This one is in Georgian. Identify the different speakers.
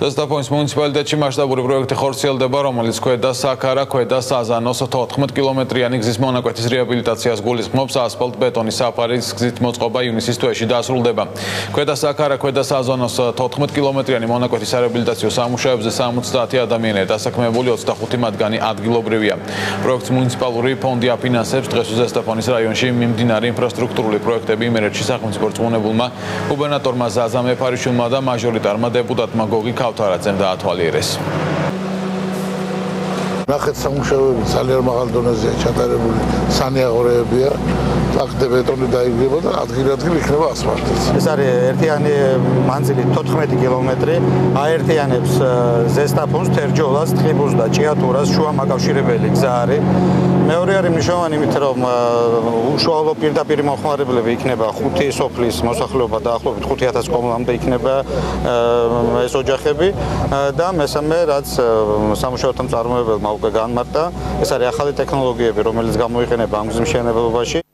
Speaker 1: ზესტაფონის მუნიციპალიტეტში მასშტაბური პროექტი ხორციელდება, რომელიც ქვედა საქარა, ქვედა საზანოს 14 კილომეტრიანი გზის მონაკვეთის რეაბილიტაციას გულისხმობს. ასფალტ-ბეტონის საფარის გზით მოწყობა ივნისის თვეში დასრულდება. ქვედა საქარა, ქვედა საზანოს 14 კილომეტრიანი მონაკვეთისარეაბილიტაციო სამუშაოებზე 70 ადამიანია დასაქმებული, 25 მათგანი ადგილობრივია. პროექტს მუნიციპალური ფონდი აფინანსებს. დღეს ზესტაფონის რაიონში მიმდინარე ინფრასტრუქტურული პროექტები იმერეთში სახელმწიფო რწმუნებულმა გუბერნატორმა ზაზა მეფარიშვილმა და მაჟორიტარმა დეპუტატმა გოგი ქავთარაძემ დაათვალიერეს.
Speaker 2: ნახეთ სამუშაოები ძალიან მაღალ დონეზეა ჩატარებული, სანიაღორეებია, აქ ბეტონი დაიგრება და ადგილ-ადგილ იქნება ასფალტიც.
Speaker 3: ეს არის ერთიანი მანძილი 14 კილომეტრი, აერთიანებს ზესტაფონს, თერჯოლას, ტყიბულს და ჭიათურას, შუა მაკავშირებელი გზა არის. მეორე არის მნიშვნელოვანი იმით, რომ უშუალო პირდაპირ მომხმარებლები იქნება 5 სოფლის მოსახლეობა დაახლოებით 5000 კომლამდე იქნება ეს ოჯახები და მესამე რაც სამუშაოთა მწარმოებელმა უკვე განმარტა, ეს არის ახალი ტექნოლოგიები, რომელიც გამოიყენება ამ გზის მშენებლობაში.